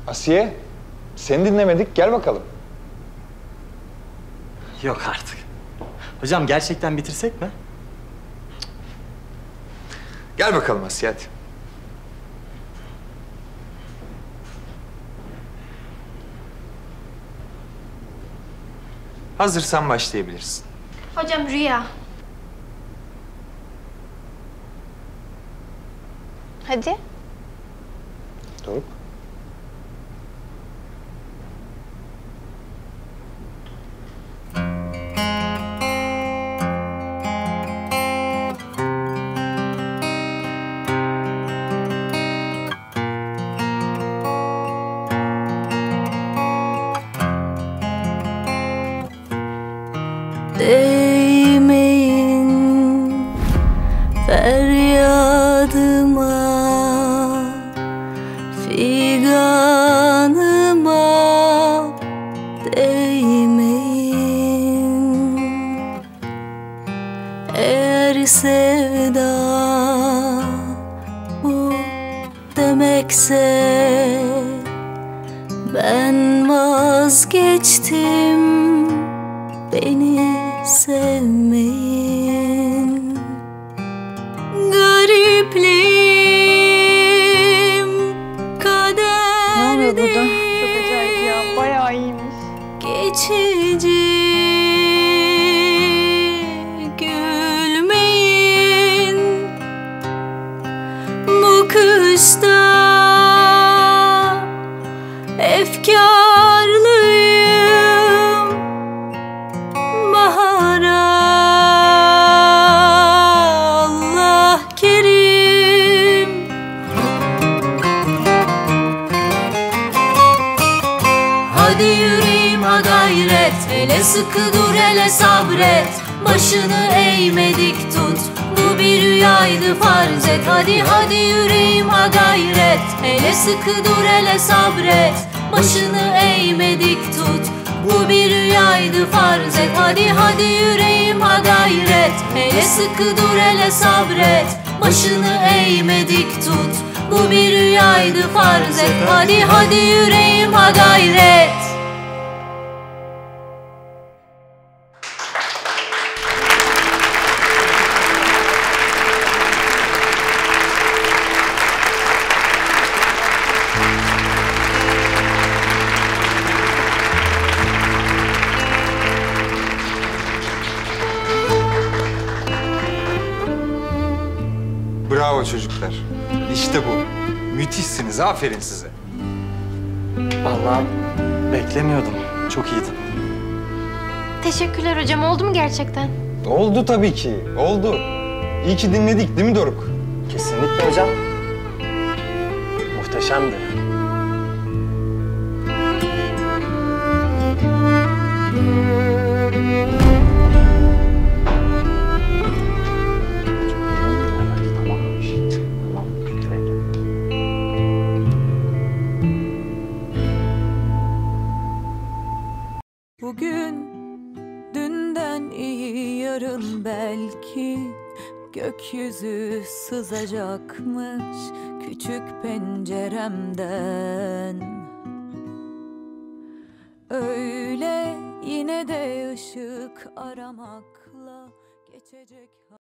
Asiye, seni dinlemedik. Gel bakalım. Yok artık. Hocam gerçekten bitirsek mi? Gel bakalım Asiye, hadi. Hazırsan başlayabilirsin. Hocam rüya. Hadi. Doruk. Değmeyin feryadıma, figanıma değmeyin. Eğer sevda bu demekse ben vazgeçtim, beni sevmeyin. Garipliğim kader. Ne oluyor burada? Çok acayip ya. Bayağı iyiymiş. Geçici, gülmeyin. Bu kışta efkarlıyım. Bahara Allah kerim. Hadi yüreğim ha gayret, hele sıkı dur hele sabret. Başını eğmedik tut, bu bir rüyaydı farz et. Hadi hadi yüreğim ha gayret, hele sıkı dur hele sabret. Başını eğmedik tut, bu bir rüyaydı farz et. Hadi hadi yüreğim ha gayret, hele sıkı dur hele sabret. Başını eğmedik tut, bu bir rüyaydı farz et. Hadi hadi yüreğim ha gayret. Bravo çocuklar. İşte bu. Müthişsiniz. Aferin size. Vallahi beklemiyordum. Çok iyiydin. Teşekkürler hocam. Oldu mu gerçekten? Oldu tabii ki. Oldu. İyi ki dinledik, değil mi Doruk? Kesinlikle hocam. Muhteşemdi. Bugün dünden iyi, yarın belki gökyüzü sızacakmış küçük penceremden. Öyle yine de ışık aramakla geçecek.